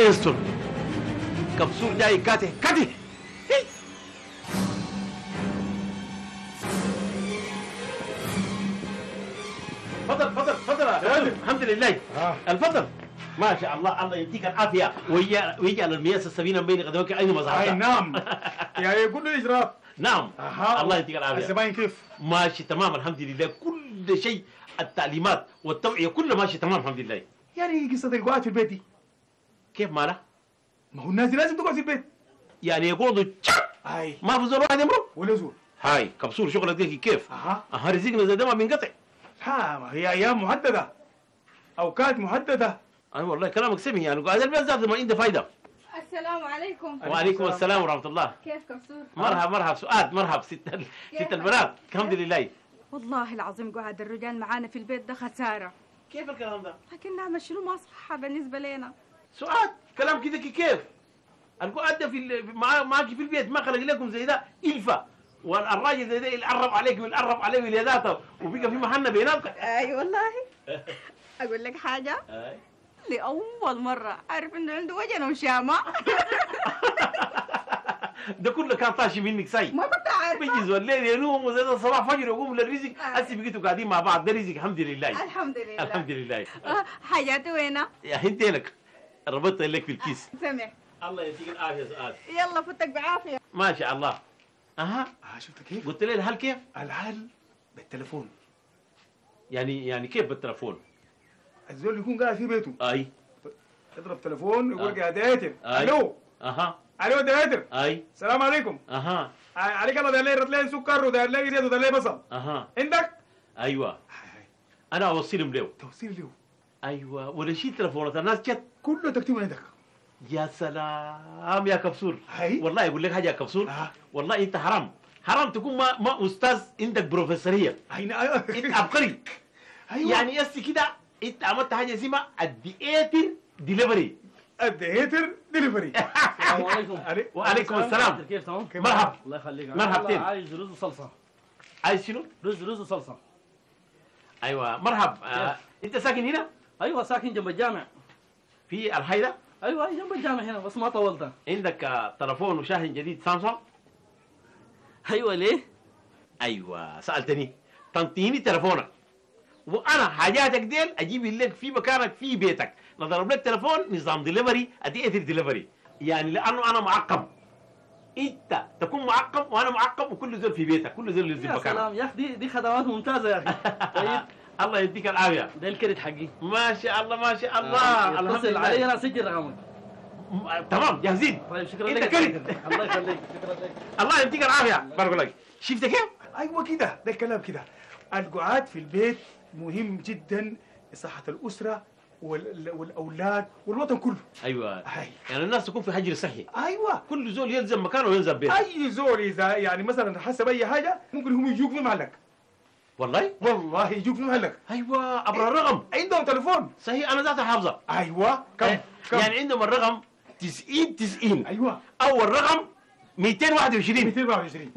يستر. كبسور جاي كاتي كاتي. تفضل تفضل تفضل. الحمد لله. الفضل. ما شاء الله، الله يديك العافيه ويجعل المياس السفينه بين قدمك اينما ظهرت. اي نعم. يعني كل اجراء. نعم. الله يديك العافيه. الزباين كيف؟ ماشي تمام الحمد لله، كل شيء التعليمات والتوعيه كله ماشي تمام الحمد لله. يعني قصه القعاد في البيت دي كيف مالها؟ ما هو الناس لازم تقعد في البيت. يعني يقعدوا اي ما في زول واحد يمرق ولا زول. هاي كبسور شغلك ديك كيف؟ رزقنا زي ده ما بينقطع. ها ما هي ايام محدده، اوقات محدده. اي والله كلامك سمي، يعني قاعد البيت ذات ما عنده فايده. السلام عليكم. وعليكم السلام ورحمه الله. كيف كبسور؟ مرحبا مرحبا سؤاد، مرحبا ست البنات. الحمد لله. والله العظيم قعد الرجال معانا في البيت ده خساره. كيف الكلام ده؟ لكن نعمل شنو ما صح بالنسبه لنا. سؤاد كلام كده كيف؟ القعد ده معاك في البيت ما خلق لكم زي ده الفه، والراجل زي ده يتعرف عليك ويتعرف عليه وليداته وبقى في محنه بيناتكم. اي والله. اقول لك حاجه؟ لاول مره عارف انه عنده وجن وشامه. ده كله كان طاشي منك ساي. ما كنت عارفه. بيجي الليل ينوم وزي ده الصباح فجر يقوم للرزق. هسه بقيتوا قاعدين مع بعض، ده رزق الحمد لله. الحمد لله الحمد لله. حاجاتي وينها؟ يا انت لك ربطت لك في الكيس. سمع. الله يديك العافيه يا سؤال. يلا فتك بعافيه. ما شاء الله. شفت كيف؟ قلت لي الحل كيف؟ الحل بالتليفون. يعني كيف بالتليفون؟ الزول يكون قاعد في بيته. اي يضرب تليفون يقول يا دايتر. الو. الو دايتر. اي السلام عليكم. عليك الله، داير لي رد لي سكر وداير لي زيت وداير لي بصل. عندك؟ ايوه. انا اوصلهم له. توصيل له. ايوه ولا شيء تليفونات الناس جت كله تكتبه عندك. يا سلام يا كبسور. هاي والله اقول لك حاجه يا كبسور. والله انت حرام تكون ما استاذ عندك بروفيسوريه. انت عبقري. يعني يسي كده انت عملت حاجه اسمها الديئتر ديليفري. الديئتر ديليفري. السلام عليكم. وعليكم السلام. كيف تمام؟ مرحبا. الله يخليك. مرحبتين. عايز رز وصلصه. عايز شنو؟ رز وصلصه. ايوه مرحبا. انت ساكن هنا؟ ايوه ساكن جنب الجامع. في الحيدة؟ ايوه جنب الجامع هنا بس ما طولت. عندك تلفون وشاحن جديد سامسونج؟ ايوه ليه؟ ايوه سالتني تنطيني تلفونك وانا حاجاتك ديل اجيب لك في مكانك في بيتك، نضرب لك تلفون نظام ديليفري ادي ديليفري، يعني لانه انا معقم انت تكون معقم وانا معقم وكل زول في بيتك، كل زول ينزل مكانك. يا سلام يا اخي دي خدمات ممتازه يا اخي. طيب الله يديك العافيه. ده الكريت حقي. ما شاء الله ما شاء الله. الحمد لله علي انا سجل رقمك. تمام جاهزين. طيب شكرا انت لك. كريت. الله يخليك. شكرا لك. الله يديك العافيه. بارك لك. شفت كيف؟ ايوه كده، ده الكلام كده. القعاد في البيت مهم جدا لصحه الاسره والاولاد والوطن كله. ايوه يعني الناس تكون في حجر صحي. ايوه كل زول يلزم مكانه ويلزم بيته. اي زول اذا يعني مثلا حسب اي حاجه ممكن هم يجوك في محلك. والله يجوك في محلك. ايوه ابرا الرقم عندهم تليفون. صحيح انا ذاتي حافظه. ايوه كم يعني عندهم الرقم 90 ايوه اول رقم 221 221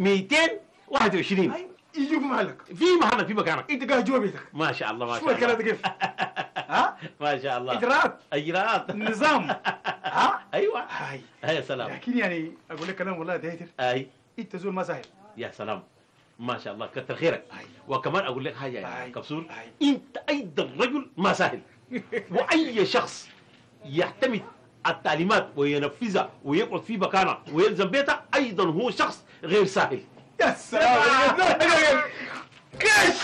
221 ايوه يجوك في محلك في محلك في مكانك انت قاعد جوا بيتك. ما شاء الله ما شاء شوف الله. الكلام ده كيف؟ ما شاء الله. اجراءات نظام. ايوه هاي يا سلام. لكن يعني اقول لك كلام والله دايتر. انت زول ما سهل. يا سلام ما شاء الله كتر خيرك. وكمان اقول لك حاجه يا كبسور، انت ايضا رجل ما سهل. واي شخص يعتمد التعليمات وينفذها ويقعد في مكانه ويلزم بيته ايضا هو شخص غير سهل. يا سلام كش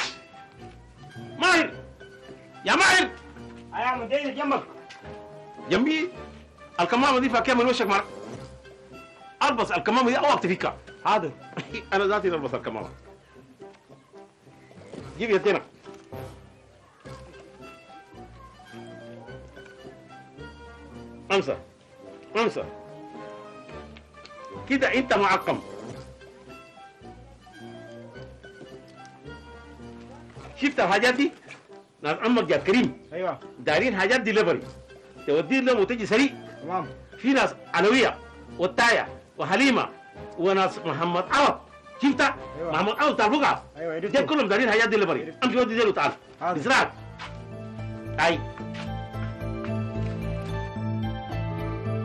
ماهر يا ماهر. يا مدير جنبك. جنبي الكمامه دي فيها كام من وشك معك؟ البس الكمامه دي او اكتب فيك. حاضر. انا ذاتي البس الكمامه. جيب يدينك. امسى كده انت معقم. شفت الحاجات دي؟ ناس عمك جاب كريم. ايوه دارين حاجات ديليفري توديه لهم وتجي سريع. تمام. في ناس علويه والتايه وحليمه وناس محمد عوض. شفتها؟ أيوة. محمد عوض بتاع الفقعه. ايوه دي كلهم دارين حاجات ديليفري. امشي ودي ديل وتعال بسرعه. اي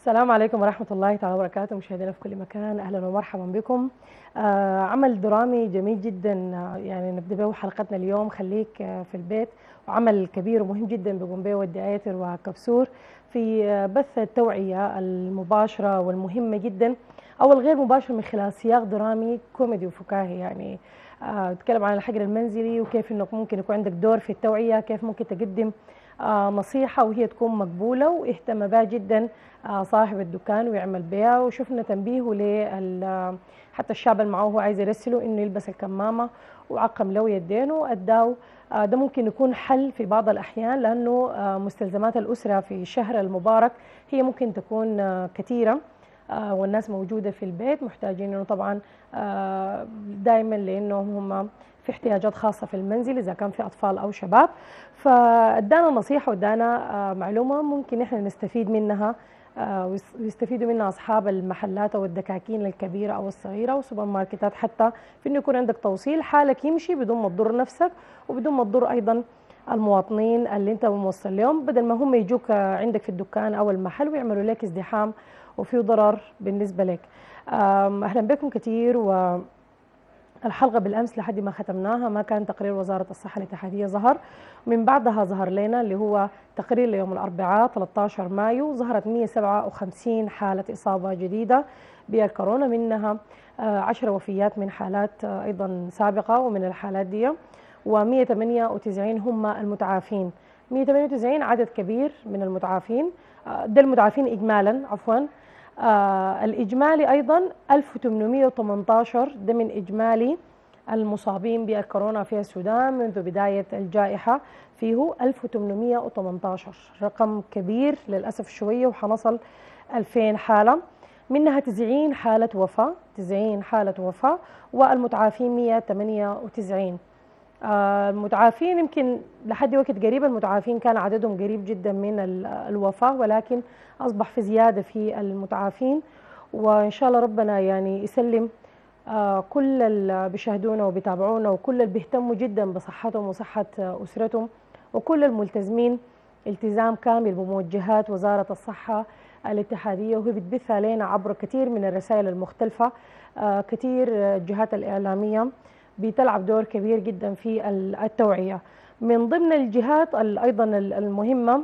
السلام عليكم ورحمة الله تعالى وبركاته، مشاهدينا في كل مكان، أهلا ومرحبا بكم. عمل درامي جميل جدا، يعني نبدأ به حلقتنا اليوم خليك في البيت، وعمل كبير ومهم جدا بيقوم به ودي آيتر وكبسور في بث التوعية المباشرة والمهمة جدا أو الغير مباشرة من خلال سياق درامي كوميدي وفكاهي. يعني بتكلم عن الحجر المنزلي وكيف انك ممكن يكون عندك دور في التوعية، كيف ممكن تقدم نصيحة وهي تكون مقبولة واهتم بها جدا صاحب الدكان ويعمل بها. وشفنا تنبيهه حتى الشاب اللي معه هو عايز يرسله انه يلبس الكمامة وعقم له يدينه اداه. ده ممكن يكون حل في بعض الأحيان، لأنه مستلزمات الأسرة في الشهر المبارك هي ممكن تكون كثيرة، والناس موجودة في البيت محتاجين انه طبعا دائما لانهم هم في احتياجات خاصة في المنزل اذا كان في اطفال او شباب. فادانا نصيحة وادانا معلومة ممكن احنا نستفيد منها ويستفيدوا منها اصحاب المحلات او الدكاكين الكبيرة او الصغيرة والسوبر ماركتات، حتى في انه يكون عندك توصيل حالك يمشي بدون ما تضر نفسك وبدون ما تضر ايضا المواطنين اللي انت موصل لهم، بدل ما هم يجوك عندك في الدكان او المحل ويعملوا لك ازدحام وفي ضرر بالنسبة لك. أهلا بكم كثير. والحلقة بالأمس لحد ما ختمناها ما كان تقرير وزارة الصحة الاتحادية ظهر، من بعدها ظهر لنا اللي هو تقرير ليوم الأربعاء 13 مايو، ظهرت 157 حالة إصابة جديدة بالكورونا، منها 10 وفيات من حالات أيضا سابقة، ومن الحالات دي و198 هم المتعافين. 198 عدد كبير من المتعافين، ده المتعافين إجمالا عفوا. الإجمالي أيضا 1818، ده من إجمالي المصابين بالكورونا في السودان منذ بداية الجائحة، فيه 1818، رقم كبير للأسف شوية، وحنصل 2000 حالة، منها 90 حالة وفاة، 90 حالة وفاة، والمتعافين 198. المتعافين يمكن لحد وقت قريب المتعافين كان عددهم قريب جدا من الوفاة، ولكن أصبح في زيادة في المتعافين، وإن شاء الله ربنا يعني يسلم كل اللي بيشاهدونا وبيتابعونا وكل اللي بيهتموا جدا بصحتهم وصحة أسرتهم، وكل الملتزمين التزام كامل بموجهات وزارة الصحة الاتحادية، وهي بتبث علينا عبر كثير من الرسائل المختلفة. كثير الجهات الإعلامية بتلعب دور كبير جدا في التوعية. من ضمن الجهات أيضا المهمة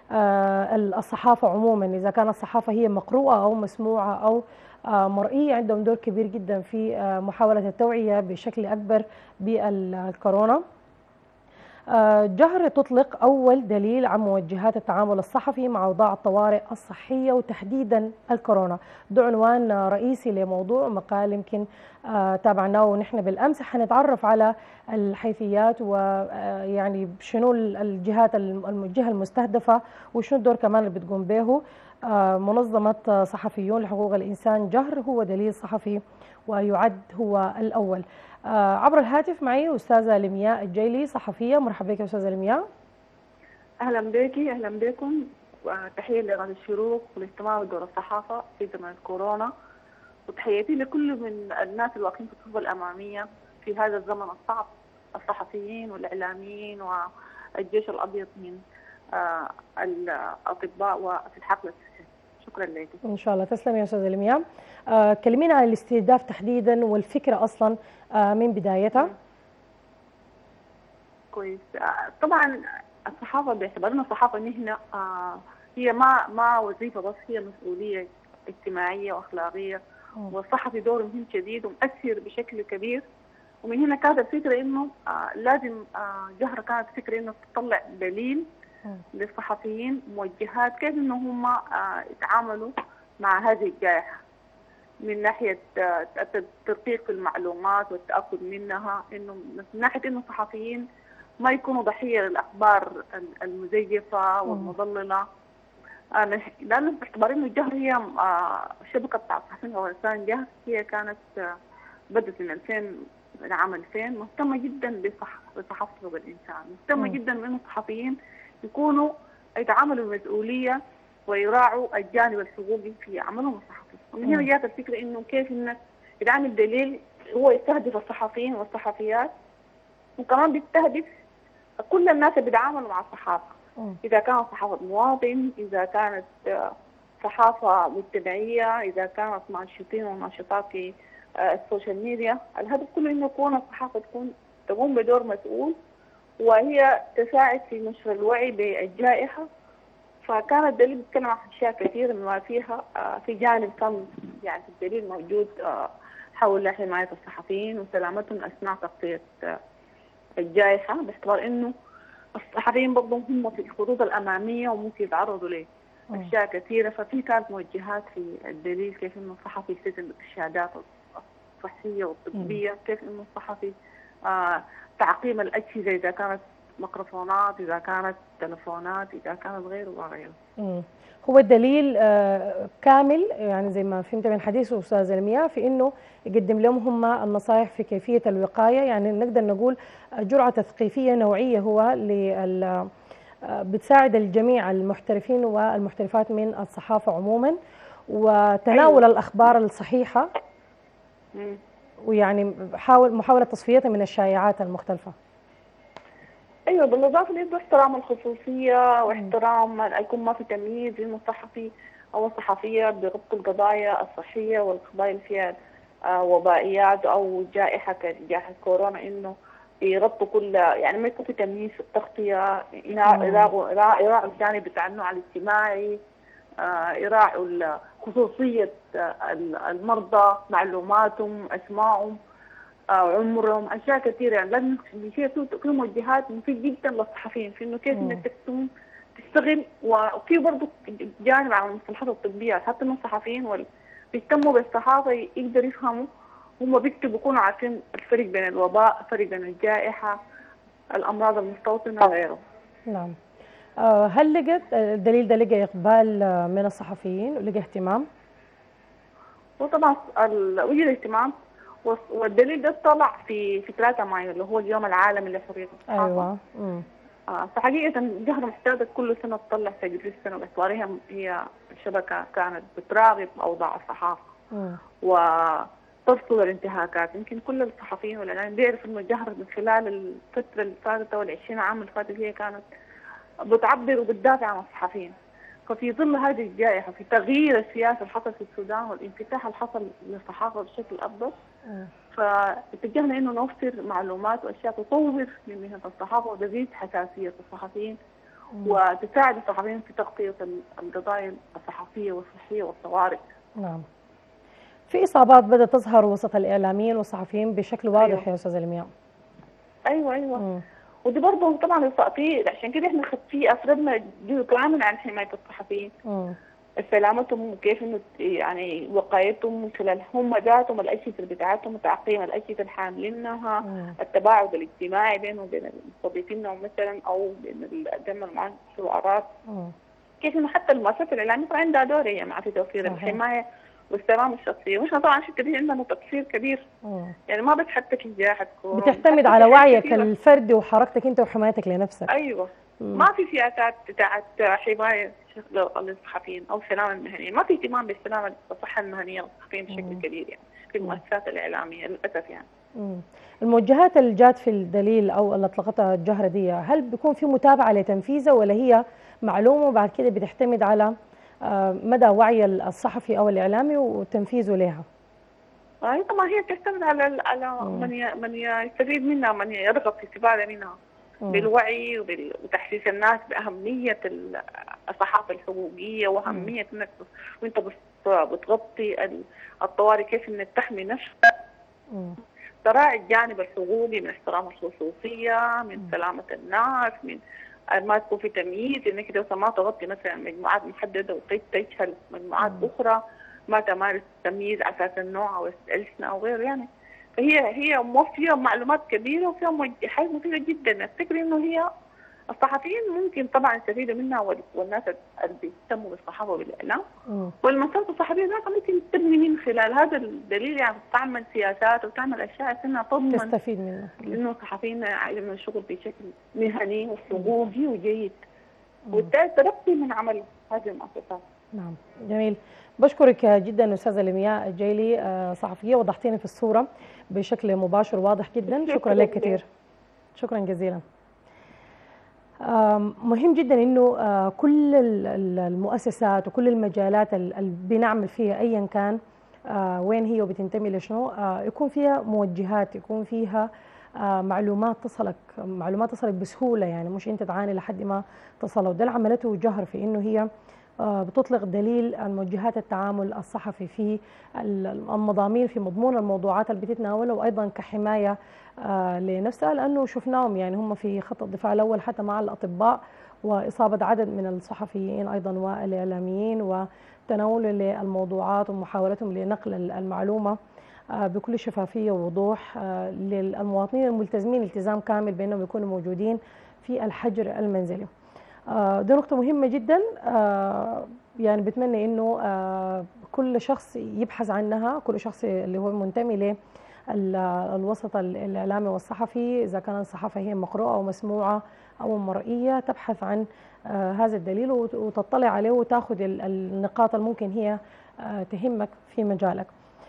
الصحافة عموما، إذا كانت الصحافة هي مقروءة أو مسموعة أو مرئية، عندهم دور كبير جدا في محاولة التوعية بشكل أكبر بالكورونا. جهر تطلق أول دليل عن موجهات التعامل الصحفي مع أوضاع الطوارئ الصحية وتحديدا الكورونا، ده عنوان رئيسي لموضوع مقال يمكن تابعناه ونحن بالأمس. حنتعرف على الحيثيات ويعني شنو الجهات الجهة المستهدفة وشنو الدور كمان اللي بتقوم به منظمة صحفيون لحقوق الإنسان. جهر هو دليل صحفي ويعد هو الأول. عبر الهاتف معي أستاذة لمياء الجيلي صحفية. مرحبا بك يا أستاذة لمياء. أهلا بك، أهلا بكم، وتحية لغد الشروق والاهتمام بدور الصحافة في زمن الكورونا، وتحياتي لكل من الناس الواقفين في الصفوف الأمامية في هذا الزمن الصعب، الصحفيين والإعلاميين والجيش الأبيض من الأطباء وفي الحقل الصحي. شكرا لك. إن شاء الله. تسلم يا أستاذة لمياء. كلمينا عن الاستهداف تحديدا والفكرة أصلا من بدايتها. كويس. طبعا الصحافة باعتبارنا الصحافة مهنة، هي ما وظيفة بس، هي مسؤولية اجتماعية وأخلاقية، والصحفي دوره مهم شديد ومؤثر بشكل كبير. ومن هنا كانت الفكرة إنه لازم جهرة كانت فكرة إنه تطلع دليل للصحفيين موجهات كيف إنه هم يتعاملوا مع هذه الجائحة، من ناحية التدقيق في المعلومات والتأكد منها، إنه من ناحية إنه الصحفيين ما يكونوا ضحية للأخبار المزيفة والمضللة، لأنه باعتبار إنه الجهر هي الشبكة بتاع الصحفيين أو إنسان جهر، هي كانت بدأت من 2000 عام 2000 مهتمة جدا بصحافة حقوق الإنسان، مهتمة جدا بأن الصحفيين يكونوا يتعاملوا بمسؤولية ويراعوا الجانب الحقوقي في عملهم الصحفي. ومن هنا جاءت الفكرة إنه كيف إنك يتعامل دليل هو يستهدف الصحفيين والصحفيات، وكمان بيستهدف كل الناس اللي بيتعاملوا مع الصحافة، إذا كانت صحافة مواطن، إذا كانت صحافة مجتمعية، إذا كانت ناشطين وناشطات في السوشيال ميديا. الهدف كله إنه يكون الصحافة تقوم بدور مسؤول، وهي تساعد في نشر الوعي بالجائحة. فكان الدليل بيتكلم عن أشياء كثيرة بما فيها في جانب كان يعني في الدليل موجود حول حماية الصحفيين وسلامتهم أثناء تغطية الجائحة، باعتبار إنه الصحفيين برضه هم في الخطوط الأمامية وممكن يتعرضوا لأشياء كثيرة. ففي كانت موجهات في الدليل كيف إنه الصحفي يلتزم بالشهادات الصحية والطبية، كيف إنه الصحفي تعقيم الأجهزة إذا كانت ميكروفونات، إذا كانت تلفونات، إذا كانت غيره وغيره. هو الدليل كامل يعني زي ما فهمت من حديث أستاذ المياه في إنه يقدم لهم هم النصائح في كيفية الوقاية، يعني نقدر نقول جرعة تثقيفية نوعية هو بتساعد الجميع المحترفين والمحترفات من الصحافة عموما، وتناول الأخبار الصحيحة، ويعني محاولة تصفيتها من الشائعات المختلفة. ايوه، بالاضافه لايضا احترام الخصوصيه واحترام يكون ما في تمييز بين الصحفي او الصحفيه بغطوا القضايا الصحيه والقضايا اللي فيها وبائيات او جائحه كجائحه كورونا، انه يغطوا كل يعني ما يكون في تمييز في التغطيه، يراعوا الجانب بتاع النوع الاجتماعي، يراعوا خصوصيه المرضى، معلوماتهم، اسمائهم، عمرهم، اشياء كثيره. يعني لازم في موجهات مفيد جدا للصحفيين في انه كيف انك تشتغل. وفي برضه جانب على المصطلحات الطبيه، حتى من الصحفيين بيهتموا بالصحافه يقدروا يفهموا، هم بيكتبوا يكونوا عارفين الفرق بين الوباء، الفرق بين الجائحه، الامراض المستوطنه وغيره. نعم. هل لقت الدليل ده لقى اقبال من الصحفيين ولقى اهتمام؟ وطبعا وجد اهتمام، والدليل ده طلع في 3 مايو اللي هو اليوم العالمي لحرية الصحافة. ايوه. فحقيقة الجهة محتاجة كل سنة تطلع تقرير السنة، باعتبارها هي الشبكة كانت بتراقب أوضاع الصحافة وترصد الانتهاكات. يمكن كل الصحفيين والإعلاميين بيعرفوا إنه الجهة من خلال الفترة اللي فاتت أو ال20 عام اللي فاتت هي كانت بتعبر وبتدافع عن الصحفيين. ففي ظل هذه الجائحة، في تغيير السياسي اللي حصل في السودان والانفتاح اللي حصل للصحافة بشكل أفضل، فاتجهنا إنه نوفر معلومات وأشياء تطور من مهنة الصحافة وتزيد حساسية الصحفيين وتساعد الصحفيين في تغطية القضايا الصحفية والصحية والطوارئ. نعم. في إصابات بدأت تظهر وسط الإعلاميين والصحفيين بشكل واضح. أيوة. يا أستاذ المياه. أيوة. ودي برضه طبعا في عشان كده احنا في افردنا جزء كامل عن حمايه الصحفيين، سلامتهم وكيف انه يعني وقايتهم من خلال هم ذاتهم، الاجهزه بتاعتهم، تعقيم الاجهزه الحاملينها، التباعد الاجتماعي بينهم وبين المستضيفين مثلا او بين الجمع معهم الشعارات، كيف انه حتى المؤسسات الاعلاميه عندها دور هي مع في توفير الحمايه والسلامه الشخصيه. واحنا طبعا كده عندنا تقصير كبير، يعني ما بس حتى في جائحه كورونا، بتعتمد على وعيك الفردي وحركتك انت وحمايتك لنفسك. ايوه. ما في سياسات بتاعت حمايه للصحفيين او السلامه المهنيه، ما في اهتمام بالسلامه والصحه المهنيه للصحفيين بشكل كبير يعني في المؤسسات الاعلاميه للاسف يعني. الموجهات اللي جات في الدليل او اللي اطلقتها الجهره دي، هل بيكون في متابعه لتنفيذها ولا هي معلومه وبعد كده بتعتمد على مدى وعي الصحفي او الاعلامي وتنفيذه لها؟ طبعا هي تعتمد على من يستفيد منها ومن يرغب في الاستفاده منها بالوعي وتحسيس الناس باهميه الصحافه الحقوقيه واهميه انك وانت بتغطي الطوارئ كيف انك تحمي نفسك، تراعي الجانب الحقوقي من احترام الخصوصيه، من سلامه الناس، من ما تكون في تمييز، انك اذا ما تغطي مثلا مجموعات محدده وتجهل مجموعات اخرى، ما تمارس تمييز على اساس النوع او السنه او غيره يعني. فهي موفيه معلومات كبيره وفيها موجهات مفيده جدا. افتكر انه هي الصحفيين ممكن طبعا يستفيدوا منها والناس اللي بيهتموا بالصحافه والاعلام، والمنصات الصحفيه ذاتها ممكن تبني من خلال هذا الدليل يعني تعمل سياسات وتعمل اشياء انها تضمن تستفيد منها، لانه الصحفيين يعملوا الشغل بشكل مهني وحقوقي وجيد والترقي من عمل هذه المؤسسات. نعم، جميل. بشكرك جدا استاذه لمياء الجيلي، صحفيه، وضحتينا في الصوره بشكل مباشر واضح جدا. شكرا لك كثير، شكرا جزيلا. مهم جدا انه كل المؤسسات وكل المجالات اللي بنعمل فيها ايا كان وين هي وبتنتمي لشنو، يكون فيها موجهات، يكون فيها معلومات تصلك بسهوله، يعني مش انت تعاني لحد ما تصل. وده اللي عملته جهر في انه هي بتطلق دليل عن موجهات التعامل الصحفي في المضامين في مضمون الموضوعات اللي بتتناولها، وايضا كحمايه لنفسها، لانه شفناهم يعني هم في خط الدفاع الاول حتى مع الاطباء، واصابه عدد من الصحفيين ايضا والاعلاميين، وتناول للموضوعات ومحاولتهم لنقل المعلومه بكل شفافيه ووضوح للمواطنين الملتزمين التزام كامل بانهم يكونوا موجودين في الحجر المنزلي. دي نقطة مهمة جدا، يعني بتمنى انه كل شخص يبحث عنها، كل شخص اللي هو منتمي للوسط الاعلامي والصحفي، اذا كانت الصحافة هي مقروءة او مسموعة او مرئية، تبحث عن هذا الدليل وتطلع عليه وتاخذ النقاط الممكن هي تهمك في مجالك.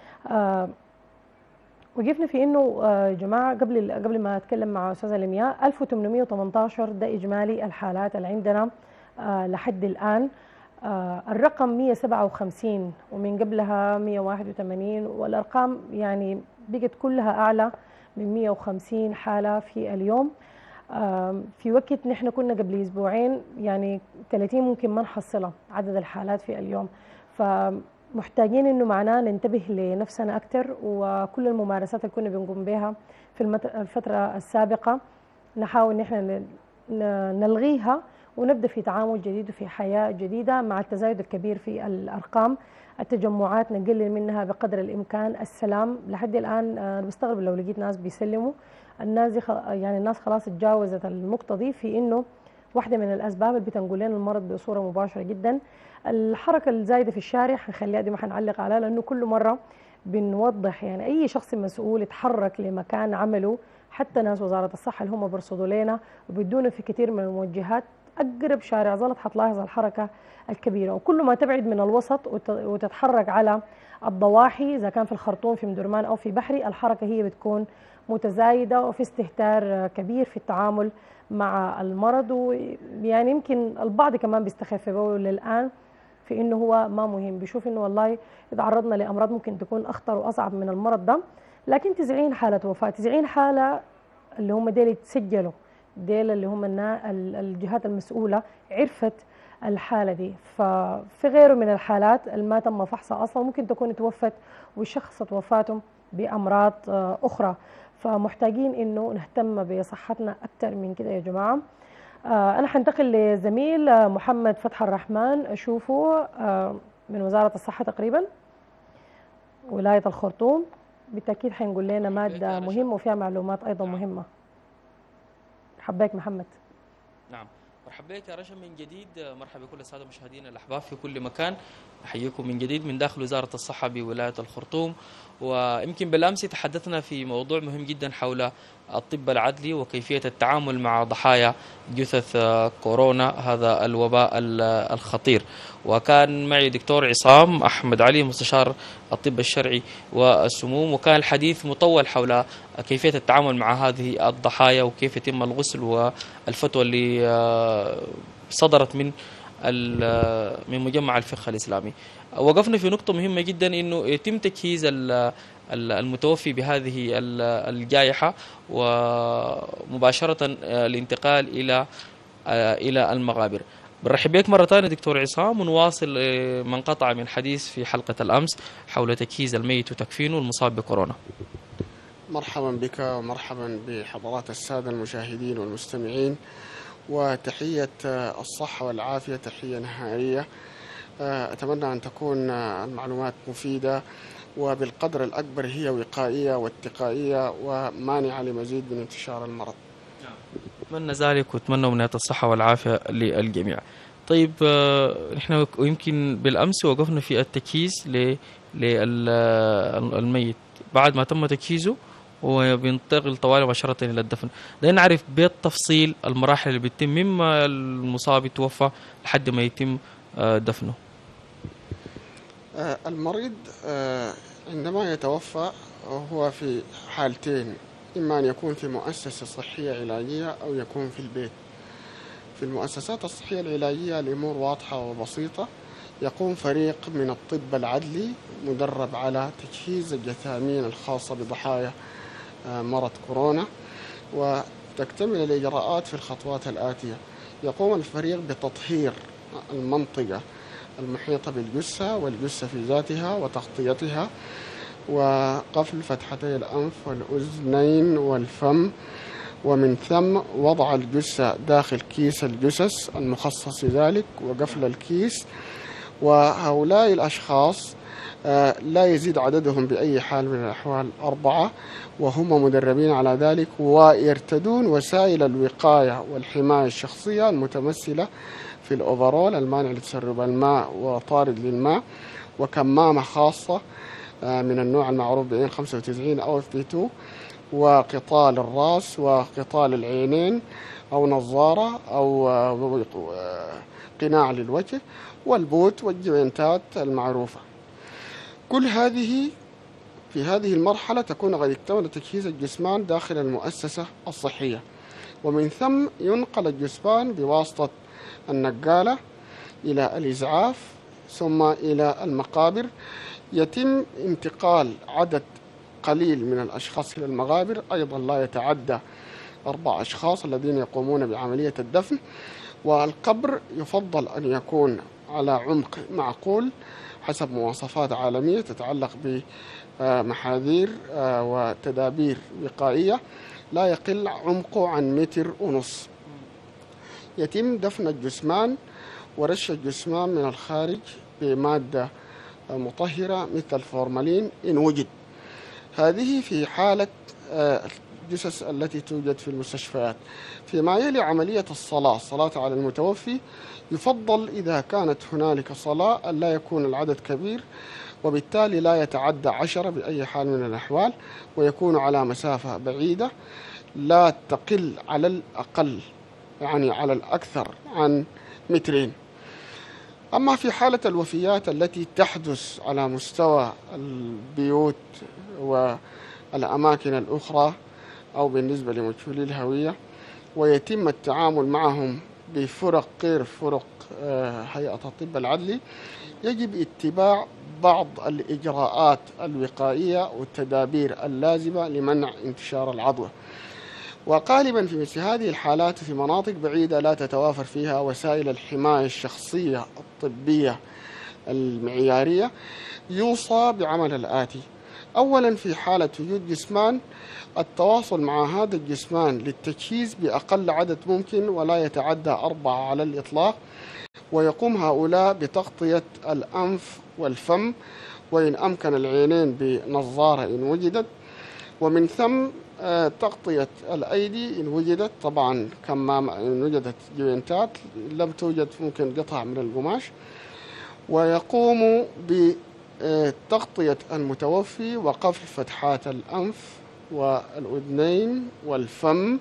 وقفنا في انه جماعه قبل ما اتكلم مع استاذه لمياء، 1818 ده اجمالي الحالات اللي عندنا لحد الان. الرقم 157، ومن قبلها 181، والارقام يعني بقت كلها اعلى من 150 حاله في اليوم. في وقت نحن كنا قبل اسبوعين يعني 30 ممكن ما نحصلها عدد الحالات في اليوم. محتاجين انه معناه ننتبه لنفسنا اكثر، وكل الممارسات اللي كنا بنقوم بها في الفتره السابقه نحاول ان احنا نلغيها ونبدا في تعامل جديد وفي حياه جديده مع التزايد الكبير في الارقام. التجمعات نقلل منها بقدر الامكان. السلام لحد الان انا بستغرب لو لقيت ناس بيسلموا، الناس دي يعني الناس خلاص تجاوزت النقطه دي، في انه واحده من الاسباب اللي بتنقل لنا المرض بصوره مباشره جدا. الحركه الزايده في الشارع حنخليها دي ما حنعلق عليها، لانه كل مره بنوضح يعني اي شخص مسؤول يتحرك لمكان عمله، حتى ناس وزاره الصحه اللي هم بيرصدوا لنا وبيدونا في كثير من الموجهات، اقرب شارع زلط حتلاحظ الحركه الكبيره. وكل ما تبعد من الوسط وتتحرك على الضواحي، اذا كان في الخرطوم في مدرمان او في بحري، الحركه هي بتكون متزايده وفي استهتار كبير في التعامل مع المرض. ويعني يمكن البعض كمان بيستخف به للان في انه هو ما مهم، بيشوف انه والله اذا تعرضنا لامراض ممكن تكون اخطر واصعب من المرض ده. لكن 90 حاله وفاه، 90 حاله اللي هم ديل يتسجلوا، ديل اللي هم الجهات المسؤوله عرفت الحاله دي. ففي غيره من الحالات اللي ما تم فحصها اصلا ممكن تكون توفت وشخصت وفاتهم بامراض اخرى. فمحتاجين انه نهتم بصحتنا اكثر من كده يا جماعه. انا حنتقل لزميل محمد فتح الرحمن، اشوفه من وزاره الصحه تقريبا ولايه الخرطوم، بالتاكيد حينقول لنا ماده مهمه وفيها معلومات ايضا مهمه. مرحبا بك محمد. نعم، مرحبا بك يا رشا من جديد. مرحبا بكل الساده المشاهدين الاحباب في كل مكان. احييكم من جديد من داخل وزاره الصحه بولايه الخرطوم. ويمكن بالامس تحدثنا في موضوع مهم جدا حول الطب العدلي وكيفيه التعامل مع ضحايا جثث كورونا، هذا الوباء الخطير. وكان معي دكتور عصام احمد علي مستشار الطب الشرعي والسموم، وكان الحديث مطول حول كيفيه التعامل مع هذه الضحايا وكيف يتم الغسل والفتوى اللي صدرت من مجمع الفقه الإسلامي. وقفنا في نقطة مهمة جدا، إنه يتم تجهيز المتوفي بهذه الجائحة ومباشرة الانتقال إلى المغابر. برحب بك مرة ثانية دكتور عصام، ونواصل من قطع من حديث في حلقة الأمس حول تجهيز الميت وتكفينه المصاب بكورونا. مرحبا بك ومرحبا بحضرات السادة المشاهدين والمستمعين، وتحية الصحة والعافية، تحية نهائية. أتمنى أن تكون المعلومات مفيدة وبالقدر الأكبر هي وقائية واتقائية ومانعة لمزيد من انتشار المرض. أتمنى ذلك وأتمنى منها الصحة والعافية للجميع. طيب نحن يمكن بالأمس وقفنا في التجهيز للميت بعد ما تم تجهيزه وبينتقل طوالي مباشرة إلى الدفن. ده نعرف بالتفصيل المراحل اللي بتتم مما المصاب يتوفى لحد ما يتم دفنه. المريض عندما يتوفى هو في حالتين، إما أن يكون في مؤسسة صحية علاجية أو يكون في البيت. في المؤسسات الصحية العلاجية الأمور واضحة وبسيطة. يقوم فريق من الطب العدلي مدرب على تجهيز الجثامين الخاصة بضحايا مرض كورونا، وتكتمل الإجراءات في الخطوات الآتية. يقوم الفريق بتطهير المنطقة المحيطة بالجثة والجثة في ذاتها وتغطيتها، وقفل فتحتي الأنف والأذنين والفم، ومن ثم وضع الجثة داخل كيس الجثث المخصص لذلك وقفل الكيس. وهؤلاء الأشخاص لا يزيد عددهم بأي حال من الأحوال 4، وهم مدربين على ذلك، ويرتدون وسائل الوقاية والحماية الشخصية المتمثلة في الأوفرول المانع لتسرب الماء وطارد للماء، وكمامة خاصة من النوع المعروف ب N95 أو FP2، وقطال الرأس وقطال العينين أو نظارة أو قناع للوجه، والبوت والجوينتات المعروفة. كل هذه في هذه المرحلة تكون قد اكتمل تجهيز الجثمان داخل المؤسسة الصحية، ومن ثم ينقل الجثمان بواسطة النقالة إلى الإسعاف ثم إلى المقابر. يتم انتقال عدد قليل من الأشخاص إلى المقابر، أيضا لا يتعدى 4 أشخاص الذين يقومون بعملية الدفن. والقبر يفضل أن يكون على عمق معقول حسب مواصفات عالمية تتعلق بمحاذير وتدابير وقائية، لا يقل عمقه عن 1.5 متر. يتم دفن الجثمان ورش الجثمان من الخارج بمادة مطهرة مثل الفورمالين إن وجد. هذه في حالة الجثث التي توجد في المستشفيات. فيما يلي عملية الصلاة على المتوفي، يفضل إذا كانت هنالك صلاة أن لا يكون العدد كبير، وبالتالي لا يتعدى 10 بأي حال من الأحوال، ويكون على مسافة بعيدة لا تقل على الأقل يعني على الأكثر عن 2 متر. أما في حالة الوفيات التي تحدث على مستوى البيوت والأماكن الأخرى أو بالنسبة لمجهولي الهوية، ويتم التعامل معهم بفرق غير فرق هيئة الطب العدلي، يجب اتباع بعض الإجراءات الوقائية والتدابير اللازمة لمنع انتشار العدوى. وغالبا في مثل هذه الحالات في مناطق بعيدة لا تتوافر فيها وسائل الحماية الشخصية الطبية المعيارية، يوصى بعمل الآتي: أولا في حالة وجود جثمان التواصل مع هذا الجثمان للتجهيز بأقل عدد ممكن ولا يتعدى 4 على الإطلاق، ويقوم هؤلاء بتغطية الأنف والفم، وإن أمكن العينين بنظارة إن وجدت، ومن ثم تغطية الأيدي إن وجدت، طبعا كمامة إن وجدت جوينتات، لم توجد ممكن قطع من القماش، ويقوم بتغطية المتوفي وقفل فتحات الأنف والأذنين والفم،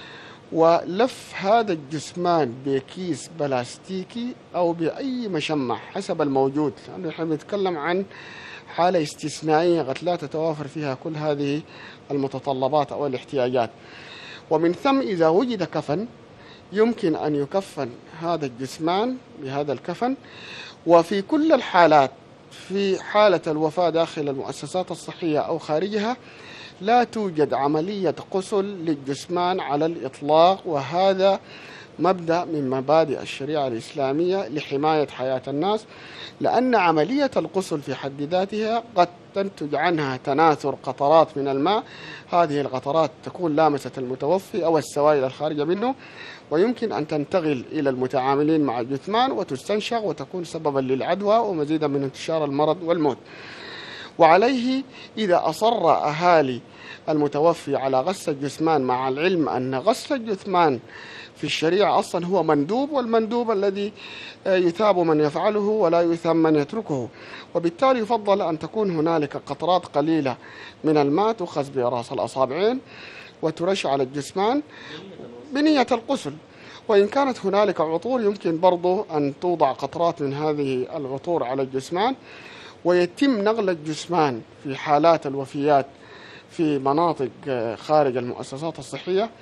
ولف هذا الجثمان بكيس بلاستيكي أو بأي مشمع حسب الموجود، لأنه نحن نتكلم عن حالة استثنائية قد لا تتوافر فيها كل هذه المتطلبات أو الاحتياجات. ومن ثم إذا وجد كفن يمكن أن يكفن هذا الجثمان بهذا الكفن. وفي كل الحالات في حالة الوفاة داخل المؤسسات الصحية أو خارجها لا توجد عملية غسل للجثمان على الإطلاق، وهذا مبدأ من مبادئ الشريعة الإسلامية لحماية حياة الناس، لأن عملية الغسل في حد ذاتها قد تنتج عنها تناثر قطرات من الماء، هذه القطرات تكون لامست المتوفي أو السوائل الخارجة منه، ويمكن أن تنتقل إلى المتعاملين مع الجثمان وتستنشق وتكون سببا للعدوى ومزيدا من انتشار المرض والموت. وعليه إذا أصر أهالي المتوفي على غسل الجثمان، مع العلم أن غسل الجثمان في الشريعة أصلا هو مندوب، والمندوب الذي يثاب من يفعله ولا يثم من يتركه، وبالتالي يفضل أن تكون هنالك قطرات قليلة من الماء تؤخذ برأس الأصابعين وترش على الجثمان بنية الغسل. وإن كانت هنالك عطور يمكن برضو أن توضع قطرات من هذه العطور على الجثمان، ويتم نقل الجثمان في حالات الوفيات في مناطق خارج المؤسسات الصحية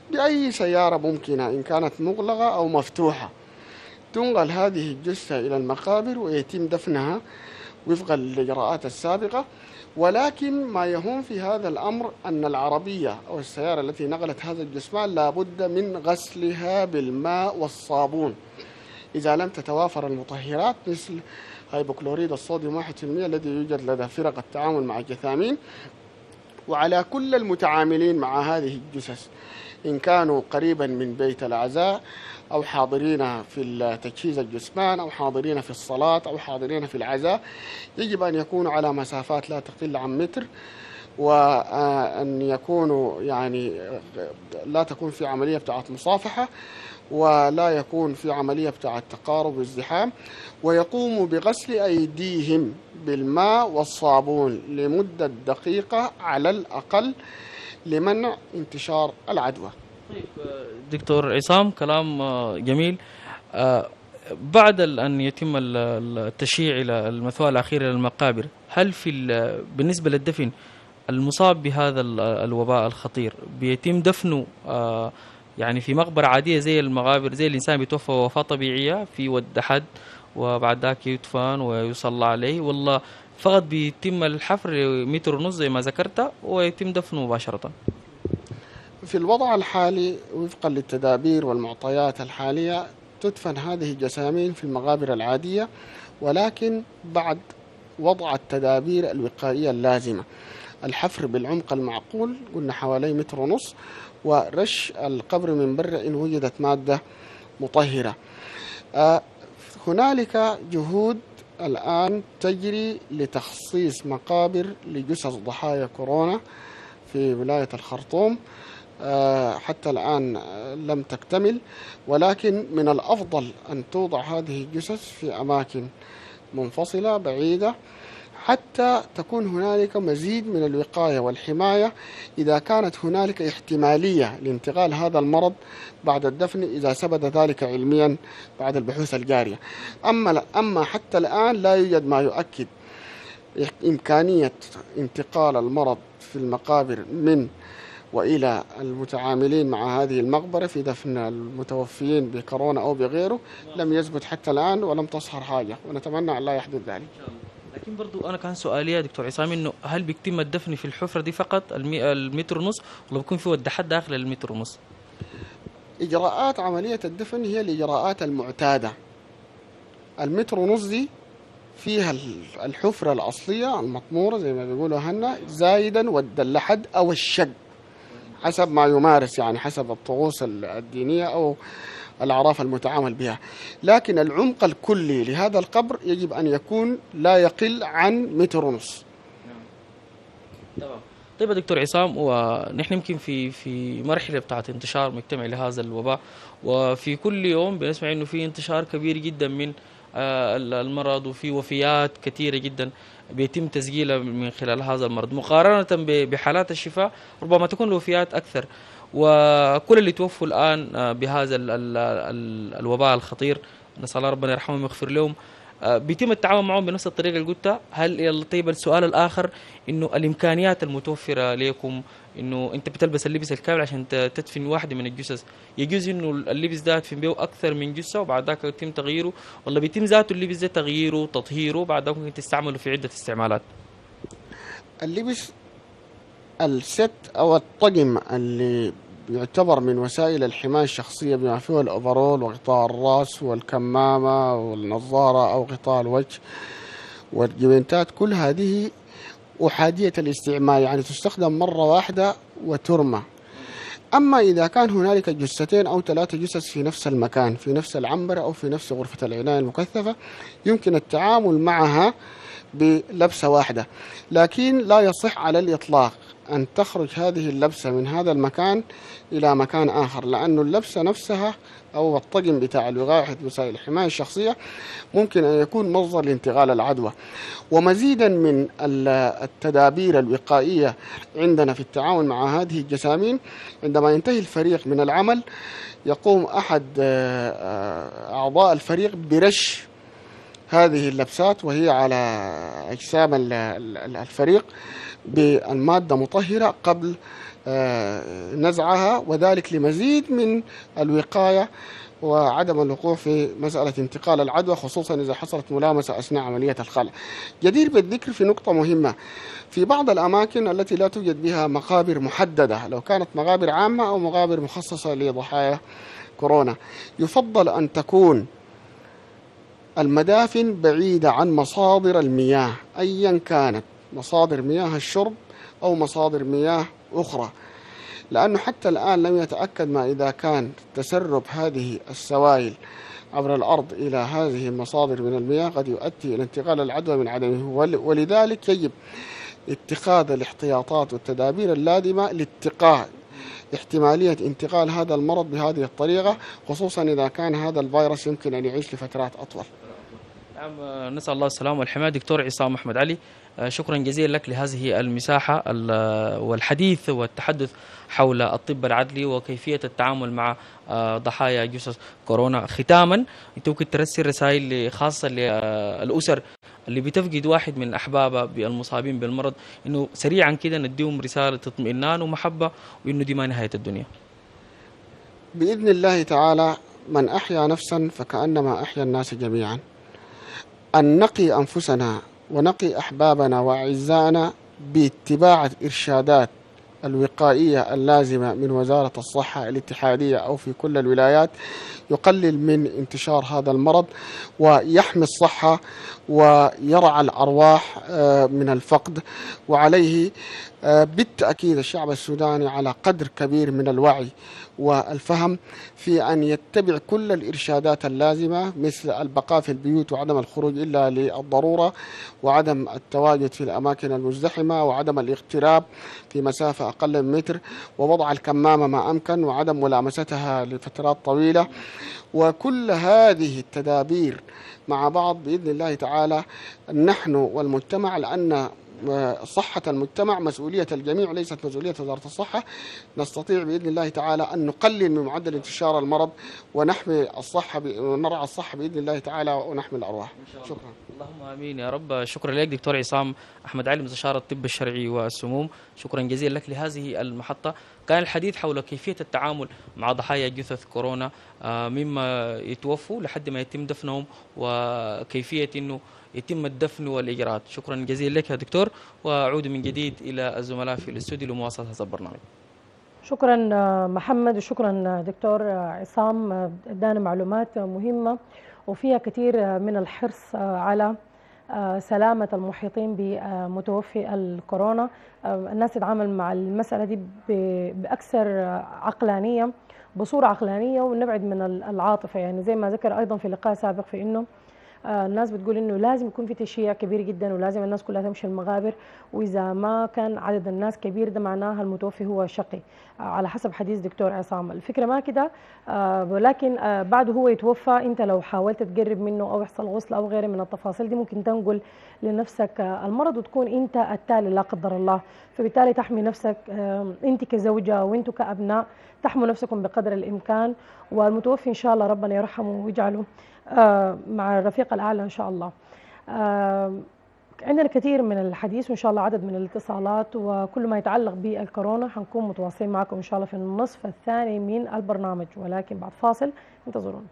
بأي سيارة ممكنة إن كانت مغلقة أو مفتوحة. تنقل هذه الجثة إلى المقابر ويتم دفنها وفق الإجراءات السابقة. ولكن ما يهم في هذا الأمر أن العربية أو السيارة التي نقلت هذا الجثمان لابد من غسلها بالماء والصابون إذا لم تتوافر المطهرات مثل هيبوكلوريد الصوديوم 1% الذي يوجد لدى فرق التعامل مع الجثامين. وعلى كل المتعاملين مع هذه الجثث إن كانوا قريبا من بيت العزاء أو حاضرين في تجهيز الجثمان أو حاضرين في الصلاة أو حاضرين في العزاء يجب أن يكونوا على مسافات لا تقل عن متر، وأن يكونوا يعني لا تكون في عملية بتاعت مصافحة ولا يكون في عملية بتاعت تقارب وازدحام، ويقوموا بغسل أيديهم بالماء والصابون لمدة دقيقة على الأقل لمنع انتشار العدوى. طيب دكتور عصام، كلام جميل. بعد أن يتم التشييع إلى المثوى الأخير إلى المقابر، هل بالنسبة للدفن المصاب بهذا الوباء الخطير بيتم دفنه يعني في مقبرة عادية زي المقابر زي الإنسان بيتوفى وفاة طبيعية في ود أحد وبعد ذاك يدفن ويصلى عليه، والله فقط بيتم الحفر 1.5 متر زي ما ذكرت ويتم دفنه مباشرة؟ في الوضع الحالي وفقا للتدابير والمعطيات الحالية تدفن هذه الجثامين في المقابر العادية، ولكن بعد وضع التدابير الوقائية اللازمة، الحفر بالعمق المعقول قلنا حوالي 1.5 متر، ورش القبر من برا إن وجدت مادة مطهرة. هنالك جهود الآن تجري لتخصيص مقابر لجثث ضحايا كورونا في ولاية الخرطوم. حتى الآن لم تكتمل، ولكن من الأفضل أن توضع هذه الجثث في أماكن منفصلة بعيدة حتى تكون هنالك مزيد من الوقاية والحماية إذا كانت هنالك احتمالية لانتقال هذا المرض بعد الدفن إذا ثبت ذلك علميا بعد البحوث الجارية. أما حتى الآن لا يوجد ما يؤكد إمكانية انتقال المرض في المقابر من وإلى المتعاملين مع هذه المقبرة في دفن المتوفيين بكورونا أو بغيره. لم يثبت حتى الآن ولم تظهر حاجة، ونتمنى أن لا يحدث ذلك. لكن برضو أنا كان سؤالي يا دكتور عصام إنه هل بيتم الدفن في الحفرة دي فقط 1.5 متر ولا بيكون في ود حد داخل 1.5 متر؟ إجراءات عملية الدفن هي الإجراءات المعتادة. 1.5 متر دي فيها الحفرة الأصلية المطمورة زي ما بيقولوا هنا زايدا ود اللحد أو الشق حسب ما يمارس، يعني حسب الطقوس الدينية أو الأعراف المتعامل بها. لكن العمق الكلي لهذا القبر يجب أن يكون لا يقل عن 1.5 متر. تمام. طيب يا دكتور عصام، ونحن يمكن في مرحلة بتاعت انتشار مجتمعي لهذا الوباء، وفي كل يوم بنسمع إنه في انتشار كبير جدا من المرض وفي وفيات كثيرة جدا بيتم تسجيلها من خلال هذا المرض مقارنة بحالات الشفاء. ربما تكون الوفيات أكثر، وكل اللي توفوا الآن بهذا الوباء الخطير نسأل الله ربنا يرحمهم ويغفر لهم بيتم التعامل معهم بنفس الطريقة اللي قلتها. هل طيب السؤال الآخر إنه الإمكانيات المتوفرة لكم إنه أنت بتلبس اللبس الكامل عشان تدفن واحدة من الجثث، يجوز إنه اللبس ده تدفن به أكثر من جثة وبعد ذاك يتم تغييره، ولا بيتم ذاته اللبس ده تغييره تطهيره بعد ذاك ممكن تستعمله في عدة استعمالات؟ اللبس الست أو الطقم اللي يعتبر من وسائل الحماية الشخصية بما فيه الأوفرول وغطاء الرأس والكمامة والنظارة أو غطاء الوجه والجوينتات، كل هذه أحادية الاستعمال، يعني تستخدم مرة واحدة وترمى. أما إذا كان هنالك جثتين أو 3 جثث في نفس المكان في نفس العنبرة أو في نفس غرفة العناية المكثفة يمكن التعامل معها بلبسة واحدة، لكن لا يصح على الإطلاق أن تخرج هذه اللبسة من هذا المكان إلى مكان آخر، لأن اللبسة نفسها أو الطقم بتاع الوقاية وسائل الحماية الشخصية ممكن أن يكون مصدر لانتقال العدوى. ومزيدا من التدابير الوقائية عندنا في التعامل مع هذه الجثامين، عندما ينتهي الفريق من العمل يقوم أحد أعضاء الفريق برش هذه اللبسات وهي على أجسام الفريق بالمادة مطهرة قبل نزعها، وذلك لمزيد من الوقاية وعدم الوقوع في مسألة انتقال العدوى، خصوصا إذا حصلت ملامسة أثناء عملية الخلع. جدير بالذكر في نقطة مهمة، في بعض الأماكن التي لا توجد بها مقابر محددة، لو كانت مقابر عامة أو مقابر مخصصة لضحايا كورونا، يفضل أن تكون المدافن بعيدة عن مصادر المياه أيا كانت، مصادر مياه الشرب أو مصادر مياه أخرى، لأنه حتى الآن لم يتأكد ما إذا كان تسرب هذه السوائل عبر الأرض إلى هذه المصادر من المياه قد يؤدي إلى انتقال العدوى من عدمه، ولذلك يجب اتخاذ الاحتياطات والتدابير اللازمة لاتقاء احتمالية انتقال هذا المرض بهذه الطريقة، خصوصا إذا كان هذا الفيروس يمكن أن يعيش لفترات أطول. نعم، نسأل الله السلامة والحماية. دكتور عصام أحمد علي، شكرا جزيلا لك لهذه المساحة والحديث والتحدث حول الطب العدلي وكيفية التعامل مع ضحايا جثث كورونا. ختاما، أنت ممكن ترسل رسائل خاصة للأسر اللي بتفقد واحد من أحبابها بالمصابين بالمرض، إنه سريعا كده نديهم رسالة اطمئنان ومحبة، وإنه دي ما نهاية الدنيا. بإذن الله تعالى من أحيا نفسا فكأنما أحيا الناس جميعا. أن نقي أنفسنا ونقي أحبابنا وأعزائنا باتباع الإرشادات الوقائية اللازمة من وزارة الصحة الاتحادية أو في كل الولايات يقلل من انتشار هذا المرض ويحمي الصحة ويرعى الأرواح من الفقد. وعليه بالتأكيد الشعب السوداني على قدر كبير من الوعي والفهم في أن يتبع كل الإرشادات اللازمة، مثل البقاء في البيوت وعدم الخروج إلا للضرورة، وعدم التواجد في الأماكن المزدحمة، وعدم الاقتراب في مسافة أقل من متر، ووضع الكمامة ما أمكن، وعدم ملامستها لفترات طويلة. وكل هذه التدابير مع بعض بإذن الله تعالى نحن والمجتمع، لأن صحة المجتمع مسؤولية الجميع وليست مسؤولية وزارة الصحة، نستطيع بإذن الله تعالى أن نقلل من معدل انتشار المرض ونحمي الصحة ونرعى الصحة بإذن الله تعالى ونحمي الأرواح. شكرا. اللهم آمين يا رب. شكرا لك دكتور عصام أحمد علي، مستشار الطب الشرعي والسموم. شكرا جزيلا لك لهذه المحطة. كان الحديث حول كيفية التعامل مع ضحايا جثث كورونا مما يتوفوا لحد ما يتم دفنهم، وكيفية أنه يتم الدفن والإجراءات. شكرا جزيلا لك يا دكتور، وأعود من جديد إلى الزملاء في الاستوديو لمواصلة هذا البرنامج. شكرا محمد، وشكرا دكتور عصام، ادانا معلومات مهمة وفيها كثير من الحرص على سلامة المحيطين بمتوفي الكورونا. الناس تتعامل مع المسألة دي بأكثر عقلانية، بصورة عقلانية، ونبعد من العاطفة. يعني زي ما ذكر أيضا في لقاء سابق في إنه الناس بتقول إنه لازم يكون في تشييع كبير جدا ولازم الناس كلها تمشي المغابر، وإذا ما كان عدد الناس كبير ده معناها المتوفي هو شقي على حسب حديث دكتور عصام. الفكرة ما كده، ولكن بعد هو يتوفى أنت لو حاولت تقرب منه أو يحصل غسل أو غيره من التفاصيل دي ممكن تنقل لنفسك المرض وتكون أنت التالي لا قدر الله. فبالتالي تحمي نفسك أنت كزوجة وأنتوا كأبناء، تحموا نفسكم بقدر الإمكان، والمتوفي إن شاء الله ربنا يرحمه ويجعله مع الرفيق الأعلى إن شاء الله. عندنا كثير من الحديث وإن شاء الله عدد من الاتصالات وكل ما يتعلق بالكورونا. حنكون متواصلين معكم إن شاء الله في النصف الثاني من البرنامج، ولكن بعد فاصل انتظرونا.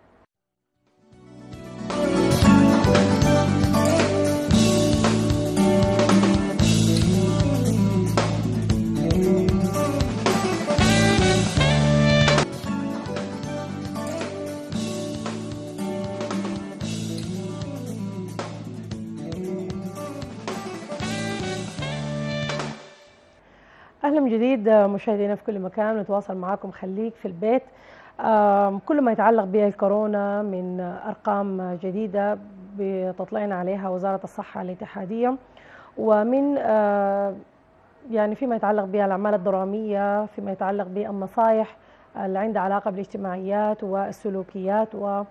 أهلا من جديد مشاهدينا في كل مكان، نتواصل معكم خليك في البيت. كل ما يتعلق بالكورونا من أرقام جديدة بتطلعنا عليها وزارة الصحة الاتحادية، ومن يعني فيما يتعلق بالأعمال الدرامية، فيما يتعلق بالنصائح اللي عندها علاقة بالاجتماعيات والسلوكيات،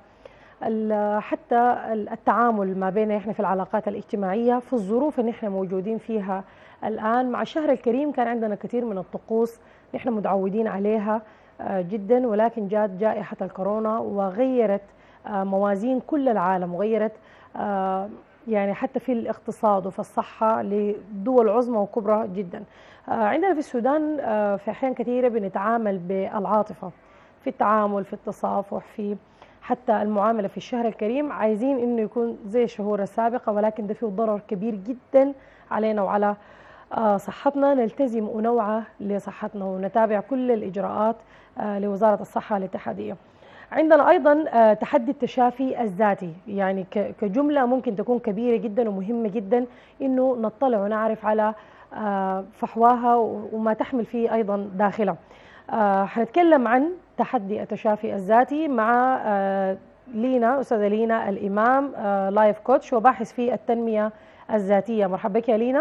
وحتى التعامل ما بين إحنا في العلاقات الاجتماعية في الظروف اللي إحنا موجودين فيها الآن. مع الشهر الكريم كان عندنا كثير من الطقوس نحن متعودين عليها جدا، ولكن جاءت جائحة الكورونا وغيرت موازين كل العالم، وغيرت يعني حتى في الاقتصاد وفي الصحة لدول عظمى وكبرى جدا. عندنا في السودان في أحيان كثيرة بنتعامل بالعاطفة في التعامل، في التصافح، في حتى المعاملة في الشهر الكريم، عايزين إنه يكون زي الشهور السابقة، ولكن ده فيه ضرر كبير جدا علينا وعلى صحتنا. نلتزم ونوعى لصحتنا ونتابع كل الإجراءات لوزارة الصحة الاتحادية. عندنا أيضا تحدي التشافي الذاتي، يعني كجملة ممكن تكون كبيرة جدا ومهمة جدا إنه نطلع ونعرف على فحواها وما تحمل فيه أيضا داخلها. حنتكلم عن تحدي التشافي الذاتي مع لينا، أستاذة لينا الإمام، لايف كوتش وباحث في التنمية الذاتية. مرحبا بك يا لينا.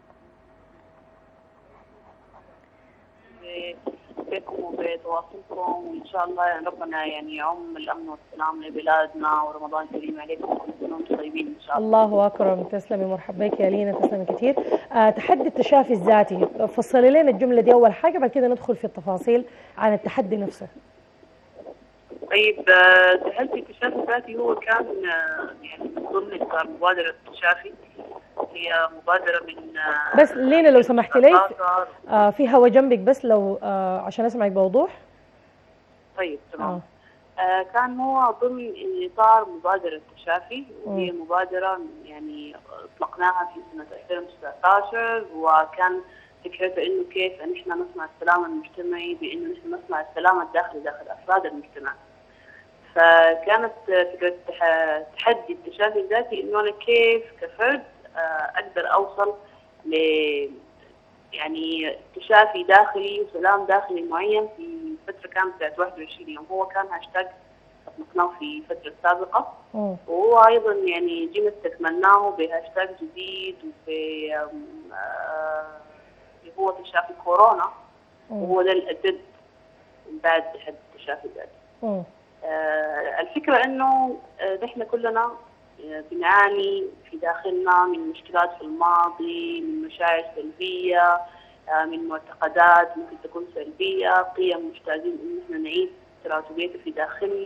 بكم وبتواصلكم، وان شاء الله يعني ربنا يعني يعم الامن والسلام لبلادنا، ورمضان كريم عليكم وكل سنه وانتم طيبين ان شاء الله. الله اكرم، تسلمي. مرحبا بك يا لينا، تسلمي كثير. تحدي التشافي الذاتي، فصلي لنا الجمله دي اول حاجه، بعد كده ندخل في التفاصيل عن التحدي نفسه. طيب، تحدي التشافي الذاتي هو كان يعني من ضمن اطار مبادره التشافي. هي مبادره من بس لينا لو سمحت لي في هوا جنبك، بس لو عشان اسمعك بوضوح. طيب تمام. كان هو ضمن اطار مبادره التشافي، وهي مبادره يعني اطلقناها في سنه 2019، وكان فكرته انه كيف ان احنا نصنع السلام المجتمعي بانه نحن نصنع السلام الداخلي داخل افراد المجتمع. فكانت فكره تحدي التشافي الذاتي انه انا كيف كفرد اقدر اوصل ل يعني تشافي داخلي وسلام داخلي معين في فتره كانت بتاعت 21 يوم. هو كان هاشتاج اطلقناه في الفتره السابقه، وهو ايضا يعني جينا استكملناه بهاشتاج جديد وفي اللي هو تشافي كورونا، وهو ده الجد بعد تحدي التشافي الذاتي. الفكره انه نحن كلنا بنعاني في داخلنا من مشكلات في الماضي، من مشاعر سلبية، من معتقدات ممكن تكون سلبية، قيم محتاجين إن احنا نعيد تراتبيتها في داخلنا.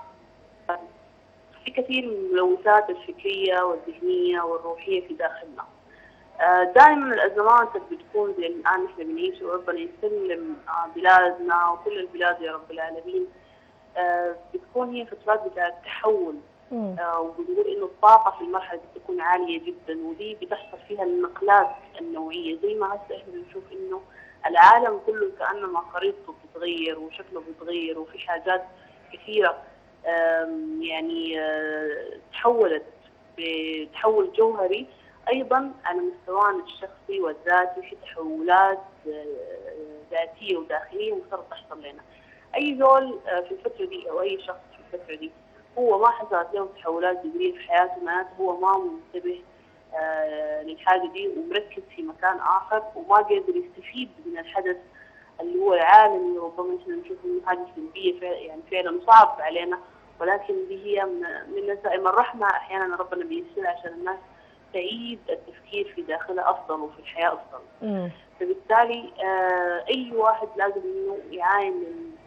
في كثير من الملوثات الفكرية والذهنية والروحية في داخلنا. دائما الأزمات بتكون زي الآن نحن بنعيش، وربنا يسلم بلادنا وكل البلاد يا رب العالمين. بتكون هي فترات بتاعت تحول، وبنقول انه الطاقه في المرحله دي تكون عاليه جدا، ودي بتحصل فيها النقلات النوعيه. زي ما هسه احنا بنشوف انه العالم كله كانما خريطته بتتغير وشكله بيتغير، وفي حاجات كثيره يعني تحولت بتحول جوهري. ايضا على مستوانا الشخصي والذاتي في تحولات ذاتيه وداخليه مفترض تحصل لنا. اي زول في الفتره دي او اي شخص في الفتره دي هو ما حصلت له تحولات جذريه في حياته، معناته هو ما منتبه للحاجه دي ومركز في مكان اخر، وما قادر يستفيد من الحدث اللي هو العالمي. ربما احنا نشوف انه حاجه سلبيه يعني فعلا صعب علينا، ولكن دي هي من نسائم الرحمه. احيانا ربنا بيسر عشان الناس تعيد التفكير في داخلها افضل وفي الحياه افضل. فبالتالي اي واحد لازم انه يعاين من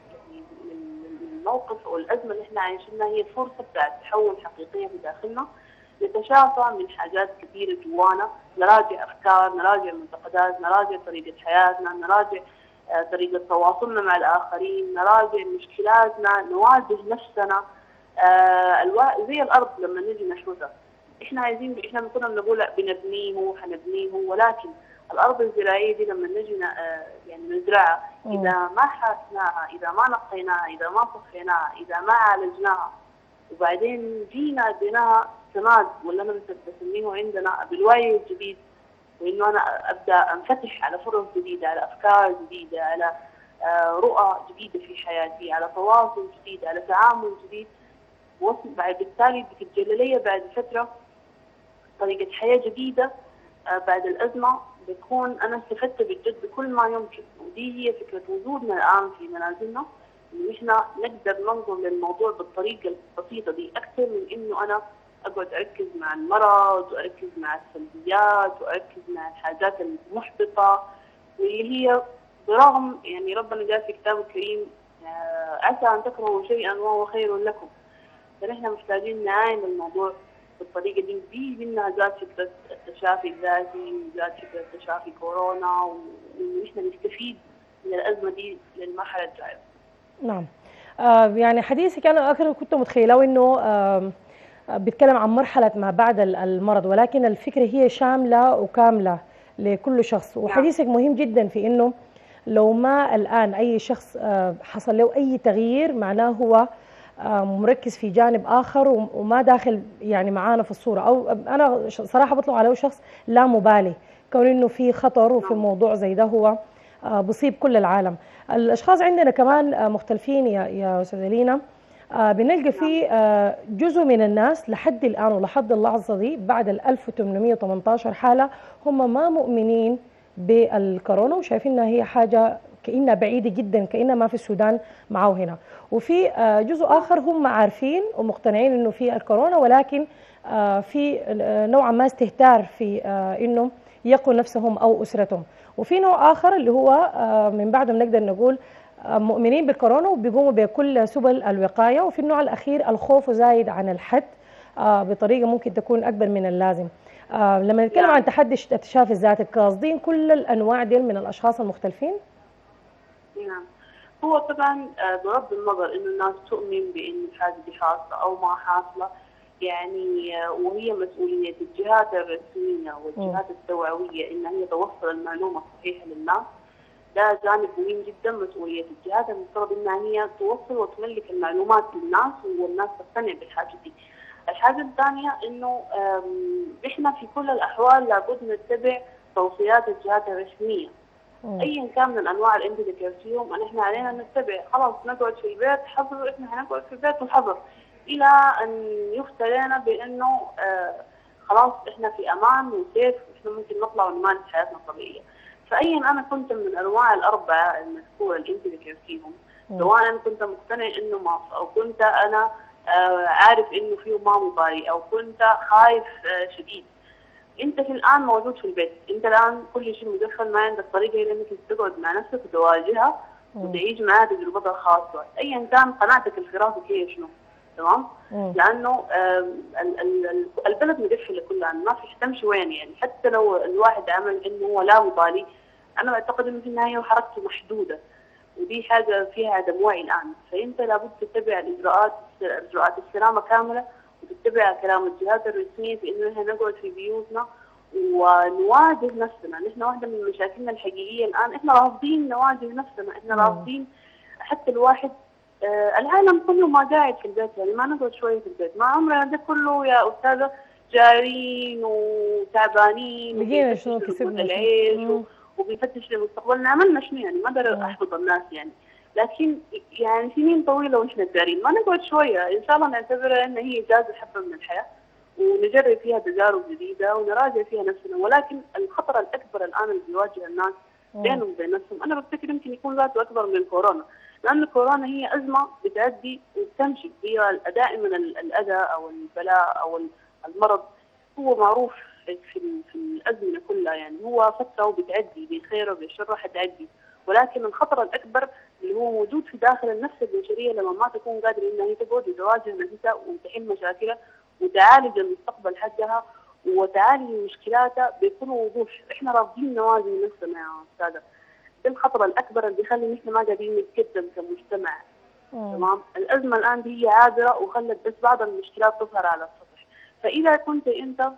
الموقف او الازمه اللي احنا عايشينها هي فرصه بتاعت تحول حقيقيه في داخلنا، نتشافى من حاجات كثيره جوانا، نراجع افكار، نراجع معتقدات، نراجع طريقه حياتنا، نراجع طريقه تواصلنا مع الاخرين، نراجع مشكلاتنا، نواجه نفسنا. زي الارض لما نجي نحوزها، احنا عايزين، احنا كنا بنقول بنبنيه حنبنيه، ولكن الارض الزراعيه دي لما نجي يعني نزرعها، اذا ما حاسناها، اذا ما نقيناها، اذا ما صفيناها، اذا ما عالجناها، وبعدين جينا اديناها سماد، ولا انا بسميه عندنا بالوعي الجديد، وانه انا ابدا انفتح على فرص جديده، على افكار جديده، على رؤى جديده في حياتي، على تواصل جديد، على تعامل جديد. بالتالي بتتجلى لي بعد فتره طريقه حياه جديده. بعد الازمه بتكون انا استفدت بجد بكل ما يمكن، ودي هي فكره وجودنا الان في منازلنا، انه احنا نقدر ننظر للموضوع بالطريقه البسيطه دي، اكثر من انه انا اقعد اركز مع المرض واركز مع السلبيات واركز مع الحاجات المحبطه، واللي هي برغم يعني ربنا قال في كتابه الكريم عسى ان تكرهوا شيئا وهو خير لكم. فنحن محتاجين نعاين الموضوع بالطريقه دي منها زاد فكره التشافي الذاتي وزاد فكره تشافي كورونا، ونحن نستفيد من الازمه دي للمرحله الجايه. نعم. يعني حديثك أنا آخر كنت متخيلة إنه بيتكلم عن مرحلة ما بعد المرض، ولكن الفكرة هي شاملة وكاملة لكل شخص، وحديثك مهم جدا في إنه لو ما الآن أي شخص حصل له أي تغيير معناه هو مركز في جانب آخر وما داخل يعني معانا في الصورة، أو أنا صراحة بطلع عليه شخص لا مبالي كون إنه في خطر وفي موضوع زي ده هو بصيب كل العالم. الأشخاص عندنا كمان مختلفين يا أستاذة لينا. بنلقى في جزء من الناس لحد الآن ولحد اللحظة دي بعد 1818 حالة هم ما مؤمنين بالكورونا وشايفينها هي حاجة كأنها بعيدة جدا، كأنها ما في السودان معه هنا. وفي جزء آخر هم عارفين ومقتنعين إنه في الكورونا، ولكن في نوعا ما استهتار في إنه يقوا نفسهم أو أسرتهم. وفي نوع آخر اللي هو من بعدهم نقدر نقول مؤمنين بالكورونا وبيقوموا بكل سبل الوقاية. وفي النوع الأخير الخوف زايد عن الحد بطريقة ممكن تكون أكبر من اللازم. لما نتكلم عن تحدي التشافي الذاتي قاصدين كل الأنواع دي من الأشخاص المختلفين؟ نعم، هو طبعا بغض النظر إنه الناس تؤمن بإن الحاجة دي حاصلة أو ما حاصلة، يعني وهي مسؤولية الجهات الرسمية والجهات التوعوية إن هي توصل المعلومة الصحيحة للناس. ده جانب مهم جدا، مسؤولية الجهات المفترض إنها هي توصل وتملك المعلومات للناس والناس تقتنع بالحاجة دي. الحاجة الثانية إنه إحنا في كل الأحوال لابد نتبع توصيات الجهات الرسمية أيا كان من الأنواع اللي أنت ذكرتيهم. إحنا علينا نتبع، خلاص نقعد في البيت حظر، إحنا هنقعد في البيت ونحظر إلى أن يفتى لنا بأنه خلاص إحنا في أمان وسيف وإحنا ممكن نطلع ونمارس حياتنا الطبيعية. فأيا أنا كنت من الأنواع الأربعة المذكورة اللي أنت ذكرتيهم، سواء أنا كنت مقتنع إنه ماس، أو كنت أنا عارف إنه فيه ما مباري، أو كنت خايف شديد، أنت في الآن موجود في البيت، أنت الآن كل شيء مدخل، ما عندك طريقة إلا إنك تقعد مع نفسك وتواجهها وتعيش معها تجربتها الخاصة، أيا كان قناعتك الفراسة هي شنو. تمام؟ لأنه البلد مقفلة كلها، ما فيش تمشي وين يعني. حتى لو الواحد عمل إنه هو لا مبالي، أنا أعتقد إنه في النهاية حركته محدودة، ودي حاجة فيها عدم وعي الآن. فأنت لابد تتبع إجراءات السلامة كاملة، وتتبع كلام الجهات الرسمية في إنه إحنا نقعد في بيوتنا ونواجه نفسنا. نحن واحدة من مشاكلنا الحقيقية الآن إحنا رافضين نواجه نفسنا، إحنا رافضين حتى الواحد العالم كله ما قاعد في البيت، يعني ما نقعد شوية في البيت، ما عمرنا ده كله يا أستاذة جارين وتعبانين بقينا شنو كسبنا العيش وبنفتش لمستقبلنا. عملنا شنو يعني؟ ما أقدر أحبط الناس يعني، لكن يعني سنين طويلة ونحن دارين، ما نقعد شوية إن شاء الله نعتبرها إن هي إجازة حبة من الحياة ونجرب فيها تجارب جديدة ونراجع فيها نفسنا. ولكن الخطر الأكبر الآن اللي بيواجه الناس بينهم وبين نفسهم، أنا بفتكر يمكن يكون ذاته أكبر من كورونا، لأن كورونا هي أزمة بتعدي وبتمشي، هي دائما الأذى أو البلاء أو المرض هو معروف في الأزمنة كلها، يعني هو فترة وبتعدي بخير وبشر حتعدي. ولكن الخطر الأكبر اللي هو موجود في داخل النفس البشرية لما ما تكون قادرة إنها هي تقعد وتواجه نفسها وتحل مشاكلها وتعالج المستقبل حقها وتعالج مشكلاتها بكل وضوح. إحنا رافضين نواجه نفسنا يا أستاذة، ده الخطر الأكبر اللي بيخلي نحن ما قادرين نتقدم كمجتمع. تمام؟ الأزمة الآن دي هي عابرة وخلت بس بعض المشكلات تظهر على السطح. فإذا كنت أنت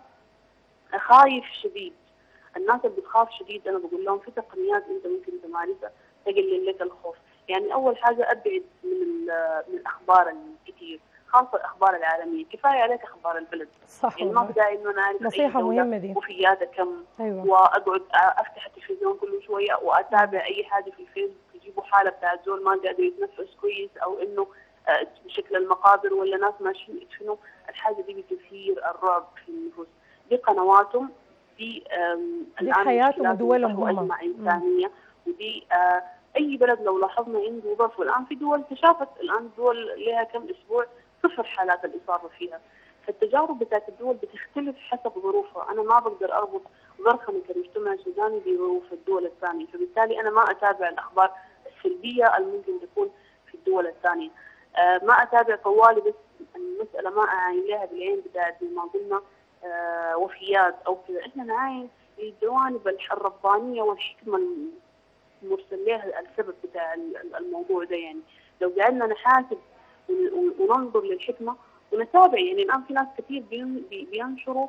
خايف شديد، الناس اللي بتخاف شديد أنا بقول لهم في تقنيات أنت ممكن تمارسها تقلل لك الخوف. يعني أول حاجة أبعد من الأخبار الكثير، خاصة الأخبار العالمية، كفاية عليك أخبار البلد. صح، يعني ما بدأ إنه أنا أعرف نصيحة مهمة دي وفياتها كم. أيوة. وأقعد أفتح التلفزيون كل شوية وأتابع أي حاجة في الفيسبوك يجيبوا حالة بتاعت زول ما قادر يتنفس كويس، أو إنه بشكل المقابر ولا ناس ماشيين يدفنوا. الحاجة دي بتثير الرعب في النفوس. دي قنواتهم، دي حياتهم ودولهم هم أزمة إنسانية. ودي أي بلد لو لاحظنا عنده ظرف، والآن في دول تشافت، الآن دول لها كم أسبوع 0 حالات الإصابة فيها. فالتجارب بتاعت الدول بتختلف حسب ظروفها. أنا ما بقدر أربط ظرفنا كمجتمع سوداني بظروف الدول الثانية، فبالتالي أنا ما أتابع الأخبار السلبية اللي ممكن تكون في الدول الثانية. ما أتابع طوالي بس المساله ما اعاين لها بالعين بتاعت زي ما قلنا وفيات او كذا، احنا نعاين الجوانب الربانيه والحكمه المرسل لها السبب بتاع الموضوع ده. يعني لو قعدنا نحاسب وننظر للحكمه ونتابع، يعني الان في ناس كثير بينشروا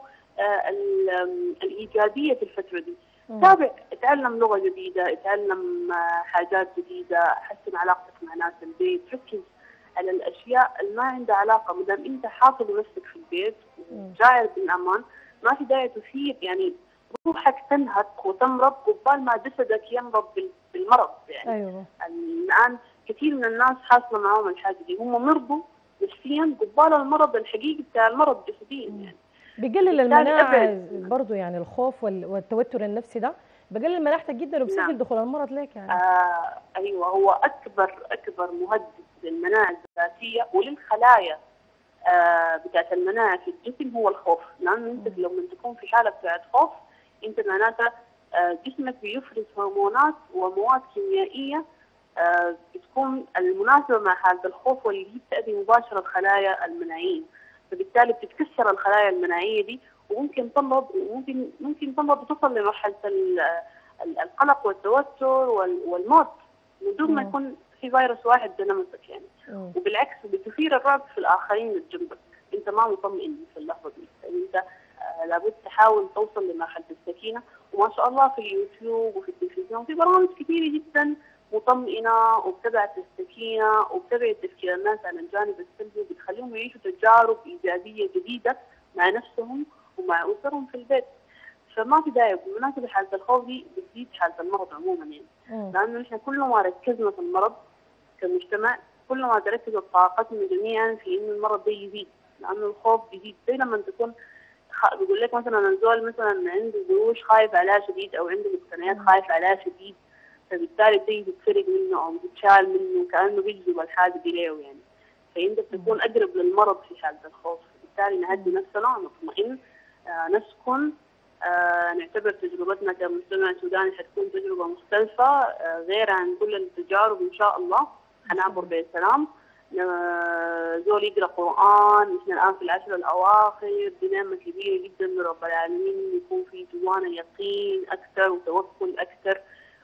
الايجابيه في الفتره دي. تابع، اتعلم لغه جديده، اتعلم حاجات جديده، حسن علاقتك مع ناس البيت، ركز على الاشياء اللي ما عندها علاقه. ما دام انت حافظ نفسك في البيت وشاعر بالامان، ما في داعي تثير يعني روحك تنهك وتمرض قبال ما جسدك يمرض بالمرض. يعني أيوة. الان كثير من الناس حاصله معهم الحاجه دي، هم مرضوا نفسيا قبال المرض الحقيقي بتاع المرض جسديا. يعني بيقلل المناعه برضه، يعني الخوف والتوتر النفسي ده بيقلل مناعتك جدا وبيسهل دخول المرض لك يعني. ايوه، هو اكبر مهدد للمناعه الذاتيه وللخلايا بتاعت المناعه في الجسم هو الخوف. لانه انت لما تكون في حاله بتاعت خوف، انت معناتها جسمك بيفرز هرمونات ومواد كيميائيه بتكون المناسبه مع حاله الخوف، واللي هي بتأذي مباشره الخلايا المناعيه. فبالتالي بتتكسر الخلايا المناعيه دي، وممكن تمرض، وممكن تمرض وتصل لمرحله القلق والتوتر والموت من دون ما يكون في فيروس واحد بنمسك يعني. وبالعكس بتثير الرعب في الاخرين اللي جنبك، انت ما مطمئن في اللحظه دي. فانت لابد تحاول توصل لمرحله السكينه. وما شاء الله في اليوتيوب وفي التلفزيون في برامج كثيره جدا مطمئنه وبتبعت السكينه وبتبعت تفكير الناس عن الجانب السلبي، وبتخليهم يعيشوا تجارب ايجابيه جديده مع نفسهم ومع اسرهم في البيت. فما في داعي. بالمناسبه حاله الخوف دي بتزيد حاله المرض عموما يعني. لانه نحن كل ما ركزنا في المرض كمجتمع، كل ما تركزت طاقتنا جميعا في انه المرض ده يزيد، لانه الخوف بيزيد. زي لما تكون بيقول لك مثلا الزول مثلا عنده قروش خايف عليها شديد، او عنده مقتنيات خايف عليها شديد، فبالتالي بتيجي تتسرق منه او تتشال منه، كانه بيجذب الحاجه دي له يعني. فانت بتكون اقرب للمرض في حاله الخوف. بالتالي نهدي نفسنا، نطمئن، نسكن، نعتبر تجربتنا كمجتمع سوداني حتكون تجربه مختلفه غير عن كل التجارب ان شاء الله. حنعبر بسلام. زول يقرا قران، نحن الان في العشر الاواخر، دي نعمه كبيره جدا من رب العالمين، يكون في جوانا يقين اكثر وتوكل اكثر،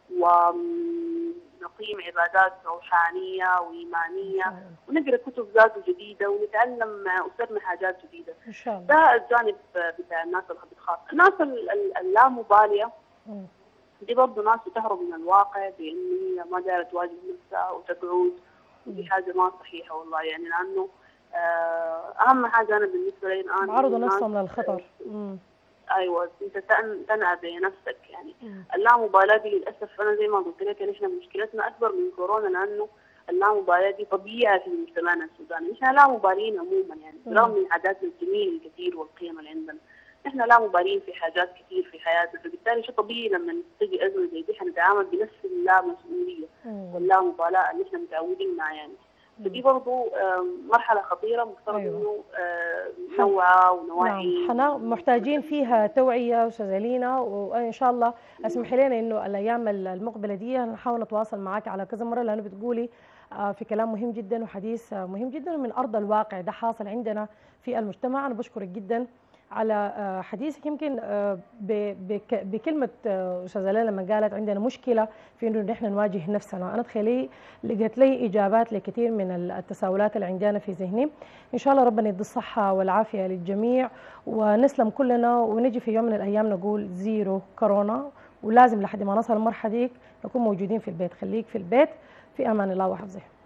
ونقيم عبادات روحانيه وايمانيه، ونقرا كتب ذاته جديده، ونتعلم مع اسرنا حاجات جديده. ان شاء الله. ده الجانب بتاع الناس اللي بتخاف. الناس اللامباليه دي برضه ناس بتهرب من الواقع بان هي ما دايره تواجه نفسها وتقعد، ودي حاجه ما صحيحه والله يعني. لانه اهم حاجه انا بالنسبه لي الان عرضوا نفسهم للخطر. ايوه، انت تنأى بنفسك يعني. اللامبالاه دي للاسف انا زي ما قلت لك نحن مشكلتنا اكبر من كورونا، لانه اللامبالاه دي طبيعه في مجتمعنا السوداني. نحن لا مبالين عموما يعني، برغم من عاداتنا الجميله الكثير والقيم اللي عندنا، نحن لا مبالين في حاجات كثير في حياتنا. فبالتالي شيء طبيعي لما تجي ازمه زي دي حنتعامل بنفس اللامسؤوليه واللامبالاه اللي نحن متعودين معها يعني. فدي برضو مرحلة خطيرة مفترض انه نوعى ونوعي. نعم، محتاجين فيها توعية أستاذة لينا، وإن شاء الله اسمحي لنا إنه الأيام المقبلة دي نحاول نتواصل معك على كذا مرة، لأنه بتقولي في كلام مهم جدا وحديث مهم جدا من أرض الواقع، ده حاصل عندنا في المجتمع. أنا بشكرك جدا على حديثك. يمكن بكلمة أستاذة ليلى لما قالت عندنا مشكلة في إنه نحن نواجه نفسنا، أنا تخيلي لقيت لي إجابات لكثير من التساؤلات اللي عندنا في ذهني. إن شاء الله ربنا يدي الصحة والعافية للجميع ونسلم كلنا، ونجي في يوم من الأيام نقول زيرو كورونا. ولازم لحد ما نصل المرحلة ديك نكون موجودين في البيت. خليك في البيت، في أمان الله وحفظه.